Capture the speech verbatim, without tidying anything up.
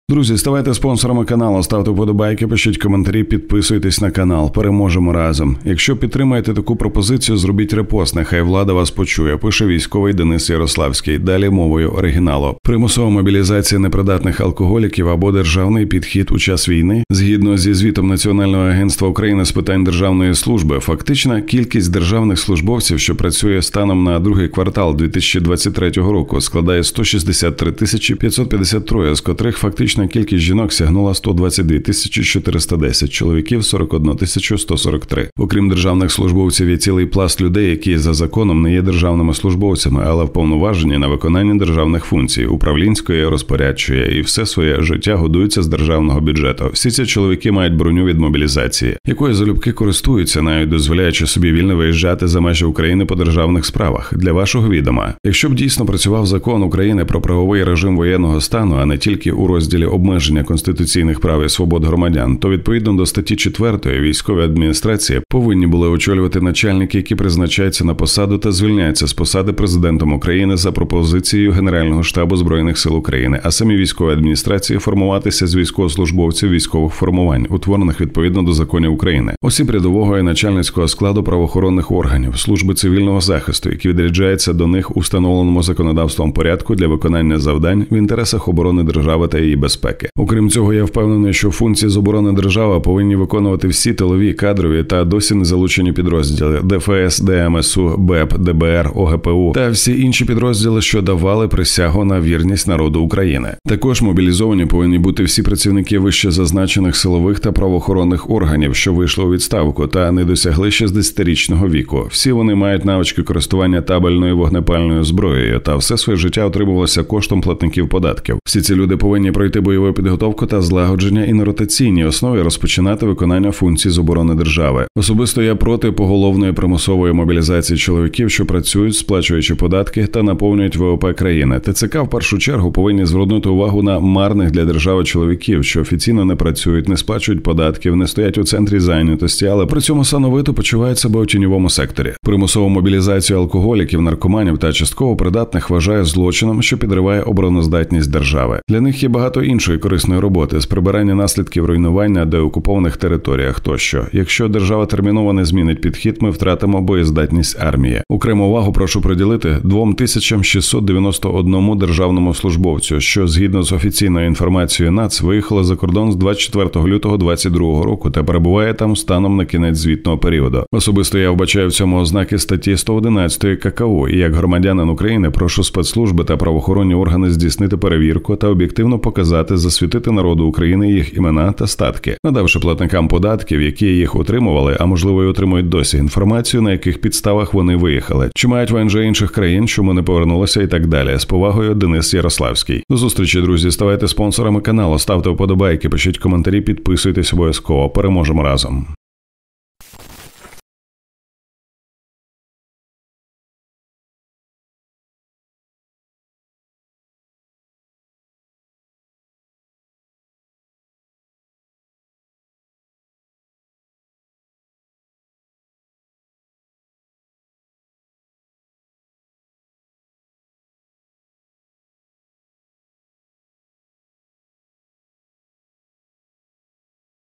Друзі, ставайте спонсорами каналу, ставте вподобайки, пишіть коментарі, підписуйтесь на канал. Переможемо разом. Якщо підтримаєте таку пропозицію, зробіть репост, нехай влада вас почує, пише військовий Денис Ярославський. Далі мовою оригіналу. Примусова мобілізація непридатних алкоголіків або державний підхід у час війни. Згідно зі звітом Національного агентства України з питань державної служби, фактична кількість державних службовців, що працює станом на другий квартал дві тисячі двадцять третього року, складає сто шістдесят три тисячі п'ятсот п'ятдесят три, з котрих фактично кількість жінок сягнула сто двадцять дві тисячі чотириста десять, чоловіків сорок одну тисячу сто сорок три. Окрім державних службовців, є цілий пласт людей, які за законом не є державними службовцями, але вповноважені на виконання державних функцій, управлінської, розпорядчої, і все своє життя годуються з державного бюджету. Всі ці чоловіки мають броню від мобілізації, якою залюбки користуються, навіть дозволяючи собі вільно виїжджати за межі України по державних справах. Для вашого відома, якщо б дійсно працював закон України про правовий режим воєнного стану, а не тільки у розділі обмеження конституційних прав і свобод громадян, то відповідно до статті четвертої військові адміністрації повинні були очолювати начальники, які призначаються на посаду та звільняються з посади президентом України за пропозицією Генерального штабу Збройних сил України, а самі військові адміністрації формуватися з військовослужбовців військових формувань, утворених відповідно до законів України, осіб рядового і начальницького складу правоохоронних органів, служби цивільного захисту, які відряджаються до них у встановленому законодавством порядку для виконання завдань в інтересах оборони держави та її безпеки. Окрім цього, я впевнений, що функції з оборони держави повинні виконувати всі тилові, кадрові та досі не залучені підрозділи ДФС, ДМСУ, БЕП, ДБР, ОГПУ та всі інші підрозділи, що давали присягу на вірність народу України. Також мобілізовані повинні бути всі працівники вище зазначених силових та правоохоронних органів, що вийшли у відставку та не досягли шістдесятирічного віку. Всі вони мають навички користування табельною вогнепальною зброєю, та все своє життя отримувалося коштом платників податків. Всі ці люди повинні пройти бойову підготовку та злагодження і на ротаційній основі розпочинати виконання функцій з оборони держави. Особисто я проти поголовної примусової мобілізації чоловіків, що працюють, сплачуючи податки та наповнюють ВВП країни. ТЦК в першу чергу повинні звернути увагу на марних для держави чоловіків, що офіційно не працюють, не сплачують податків, не стоять у центрі зайнятості, але при цьому сановито почувають себе у тіньовому секторі. Примусову мобілізацію алкоголіків, наркоманів та частково придатних вважає злочином, що підриває обороноздатність держави. Для них є багато іншої корисної роботи з прибирання наслідків руйнування деокупованих територіях тощо. Якщо держава терміново не змінить підхід, ми втратимо боєздатність армії. Окрему увагу прошу приділити двом тисячам шістсот дев'яносто одному державному службовцю, що згідно з офіційною інформацією НАЦ виїхало за кордон з двадцять четвертого лютого двадцять другого року та перебуває там станом на кінець звітного періоду. Особисто я вбачаю в цьому ознаки статті сто одинадцять ка ка у, і як громадянин України прошу спецслужби та правоохоронні органи здійснити перевірку та об'єктивно показати, засвітити народу України їх імена та статки, надавши платникам податків, які їх отримували, а можливо і отримують досі, інформацію, на яких підставах вони виїхали, чи мають ВНЖ інших країн, чому не повернулися і так далі. З повагою, Денис Ярославський. До зустрічі, друзі, ставайте спонсорами каналу, ставте вподобайки, пишіть коментарі, підписуйтесь обов'язково. Переможемо разом.